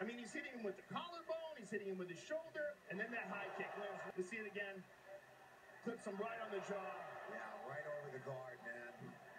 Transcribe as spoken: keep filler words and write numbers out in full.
I mean, he's hitting him with the collarbone, he's hitting him with his shoulder, and then that high kick. Let's see it again. Clips him right on the jaw. Yeah, right over the guard, man.